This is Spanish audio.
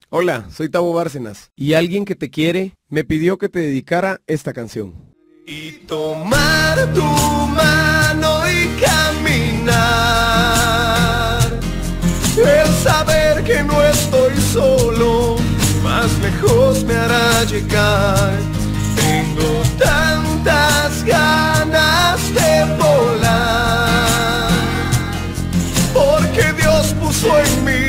Hola, soy Tabo Bárcenas y alguien que te quiere me pidió que te dedicara esta canción. Y tomar tu mano y caminar, el saber que no estoy solo, más lejos me hará llegar. Tengo tantas ganas de volar, porque Dios puso en mí